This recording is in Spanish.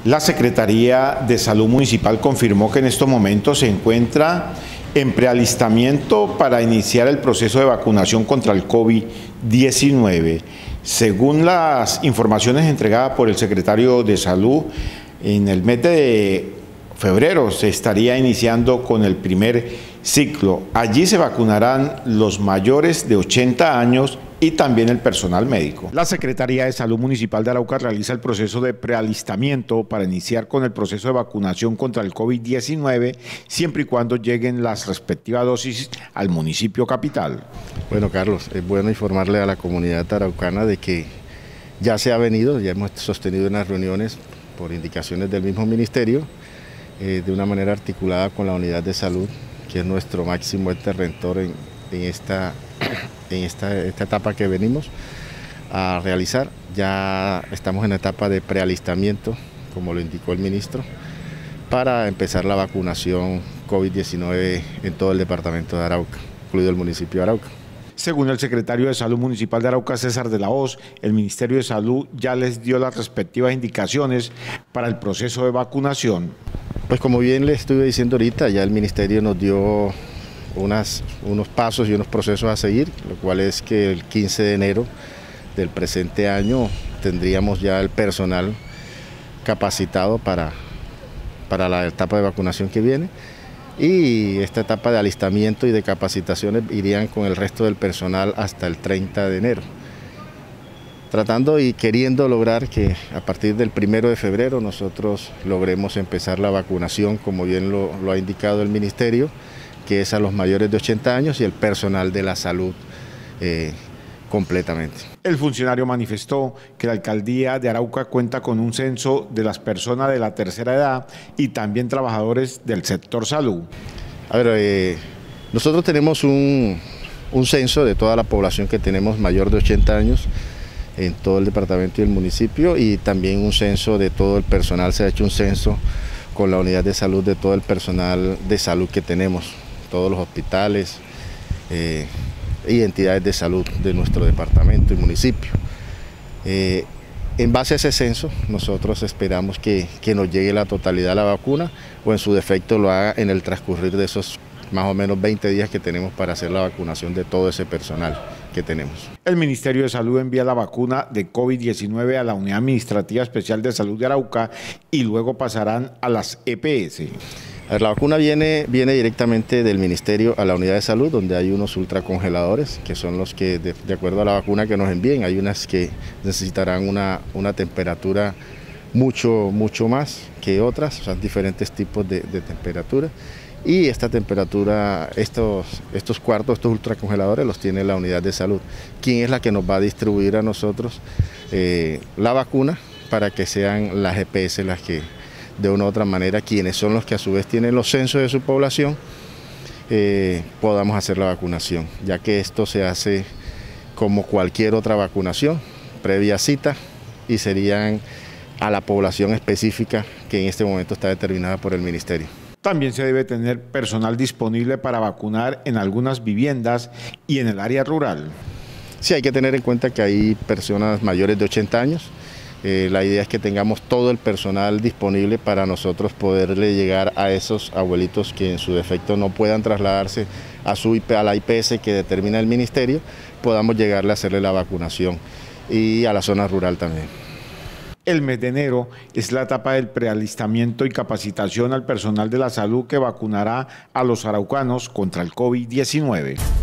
La Secretaría de Salud Municipal confirmó que en estos momentos se encuentra en prealistamiento para iniciar el proceso de vacunación contra el COVID-19. Según las informaciones entregadas por el secretario de Salud, en el mes de febrero se estaría iniciando con el primer ciclo. Allí se vacunarán los mayores de 80 años y también el personal médico. La Secretaría de Salud Municipal de Arauca realiza el proceso de prealistamiento para iniciar con el proceso de vacunación contra el COVID-19, siempre y cuando lleguen las respectivas dosis al municipio capital. Bueno, Carlos, es bueno informarle a la comunidad araucana de que ya se ha venido, ya hemos sostenido unas reuniones por indicaciones del mismo ministerio, de una manera articulada con la unidad de salud, que es nuestro máximo interventor en esta etapa que venimos a realizar. Ya estamos en la etapa de prealistamiento, como lo indicó el ministro, para empezar la vacunación COVID-19 en todo el departamento de Arauca, incluido el municipio de Arauca. Según el secretario de Salud Municipal de Arauca, César de la Hoz, el Ministerio de Salud ya les dio las respectivas indicaciones para el proceso de vacunación. Pues como bien le estuve diciendo ahorita, ya el ministerio nos dio unos pasos y unos procesos a seguir, lo cual es que el 15 de enero del presente año tendríamos ya el personal capacitado para la etapa de vacunación que viene, y esta etapa de alistamiento y de capacitaciones irían con el resto del personal hasta el 30 de enero. Tratando y queriendo lograr que a partir del 1 de febrero nosotros logremos empezar la vacunación, como bien lo ha indicado el ministerio, que es a los mayores de 80 años y el personal de la salud completamente. El funcionario manifestó que la alcaldía de Arauca cuenta con un censo de las personas de la tercera edad y también trabajadores del sector salud. A ver, nosotros tenemos un censo de toda la población que tenemos mayor de 80 años en todo el departamento y el municipio, y también un censo de todo el personal. Se ha hecho un censo con la unidad de salud de todo el personal de salud que tenemos, todos los hospitales y entidades de salud de nuestro departamento y municipio. En base a ese censo, nosotros esperamos que nos llegue la totalidad de la vacuna, o en su defecto lo haga en el transcurrir de esos más o menos 20 días que tenemos para hacer la vacunación de todo ese personal que tenemos. El Ministerio de Salud envía la vacuna de COVID-19 a la Unidad Administrativa Especial de Salud de Arauca y luego pasarán a las EPS. A ver, la vacuna viene directamente del Ministerio a la Unidad de Salud, donde hay unos ultracongeladores, que son los que, de acuerdo a la vacuna que nos envíen, hay unas que necesitarán una temperatura mucho más que otras, o sea, diferentes tipos de temperatura. Y esta temperatura, estos ultracongeladores los tiene la unidad de salud, quien es la que nos va a distribuir a nosotros la vacuna, para que sean las EPS las que, de una u otra manera, quienes son los que a su vez tienen los censos de su población, podamos hacer la vacunación, ya que esto se hace como cualquier otra vacunación, previa cita, y serían a la población específica que en este momento está determinada por el ministerio. También se debe tener personal disponible para vacunar en algunas viviendas y en el área rural. Sí, hay que tener en cuenta que hay personas mayores de 80 años. La idea es que tengamos todo el personal disponible para nosotros poderle llegar a esos abuelitos que en su defecto no puedan trasladarse a la IPS que determina el ministerio, podamos llegarle a hacerle la vacunación, y a la zona rural también. El mes de enero es la etapa del prealistamiento y capacitación al personal de la salud que vacunará a los araucanos contra el COVID-19.